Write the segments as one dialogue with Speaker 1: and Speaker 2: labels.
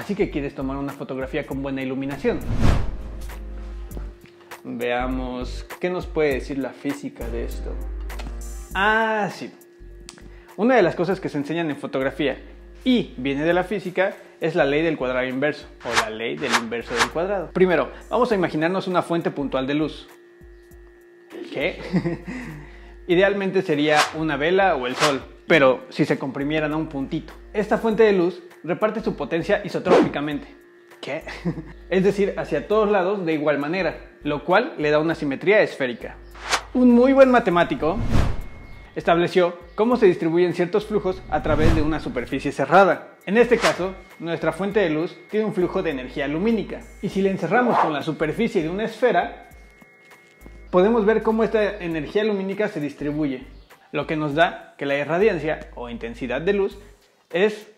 Speaker 1: Así que quieres tomar una fotografía con buena iluminación. Veamos, ¿qué nos puede decir la física de esto? Ah, sí. Una de las cosas que se enseñan en fotografía y viene de la física es la ley del cuadrado inverso, o la ley del inverso del cuadrado. Primero, vamos a imaginarnos una fuente puntual de luz. ¿Qué? Idealmente sería una vela o el sol, pero si se comprimieran a un puntito. Esta fuente de luz reparte su potencia isotrópicamente. ¿Qué? Es decir, hacia todos lados de igual manera, lo cual le da una simetría esférica. Un muy buen matemático estableció cómo se distribuyen ciertos flujos a través de una superficie cerrada. En este caso, nuestra fuente de luz tiene un flujo de energía lumínica. Y si la encerramos con la superficie de una esfera, podemos ver cómo esta energía lumínica se distribuye, lo que nos da que la irradiancia o intensidad de luz es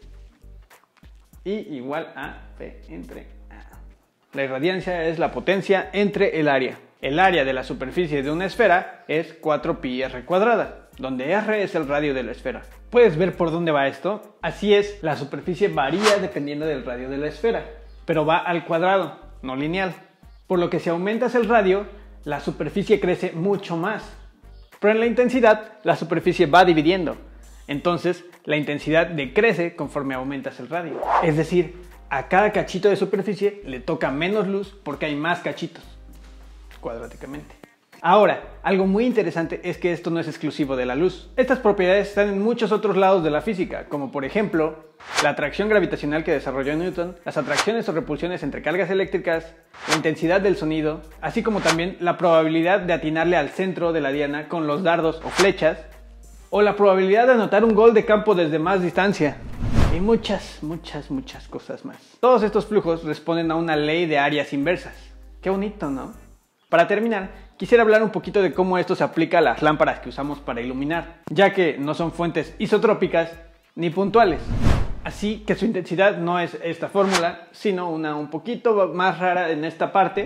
Speaker 1: I igual a P entre A. La irradiancia es la potencia entre el área. El área de la superficie de una esfera es 4πr cuadrada, donde r es el radio de la esfera. ¿Puedes ver por dónde va esto? Así es, la superficie varía dependiendo del radio de la esfera, pero va al cuadrado, no lineal. Por lo que si aumentas el radio, la superficie crece mucho más. Pero en la intensidad, la superficie va dividiendo. Entonces, la intensidad decrece conforme aumentas el radio. Es decir, a cada cachito de superficie le toca menos luz porque hay más cachitos, cuadráticamente. Ahora, algo muy interesante es que esto no es exclusivo de la luz. Estas propiedades están en muchos otros lados de la física, como por ejemplo, la atracción gravitacional que desarrolló Newton, las atracciones o repulsiones entre cargas eléctricas, la intensidad del sonido, así como también la probabilidad de atinarle al centro de la diana con los dardos o flechas, o la probabilidad de anotar un gol de campo desde más distancia. Y muchas cosas más. Todos estos flujos responden a una ley de áreas inversas. Qué bonito, ¿no? Para terminar, quisiera hablar un poquito de cómo esto se aplica a las lámparas que usamos para iluminar, ya que no son fuentes isotrópicas ni puntuales. Así que su intensidad no es esta fórmula, sino una un poquito más rara en esta parte.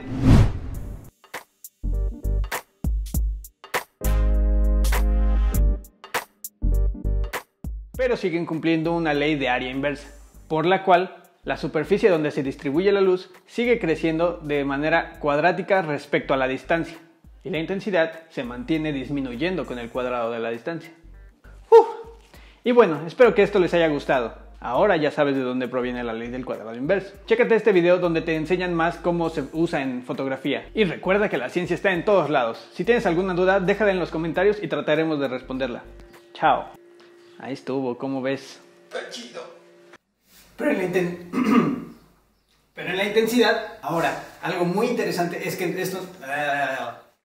Speaker 1: Pero siguen cumpliendo una ley de área inversa, por la cual la superficie donde se distribuye la luz sigue creciendo de manera cuadrática respecto a la distancia, y la intensidad se mantiene disminuyendo con el cuadrado de la distancia. Y bueno, espero que esto les haya gustado. Ahora ya sabes de dónde proviene la ley del cuadrado inverso. Chécate este video donde te enseñan más cómo se usa en fotografía. Y recuerda que la ciencia está en todos lados. Si tienes alguna duda, déjala en los comentarios y trataremos de responderla. Chao. Ahí estuvo, ¿cómo ves?
Speaker 2: Está chido.
Speaker 1: Pero en la intensidad, ahora, algo muy interesante es que esto...